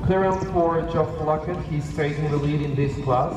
Third round for Geoff Lockett. He's taking the lead in this class.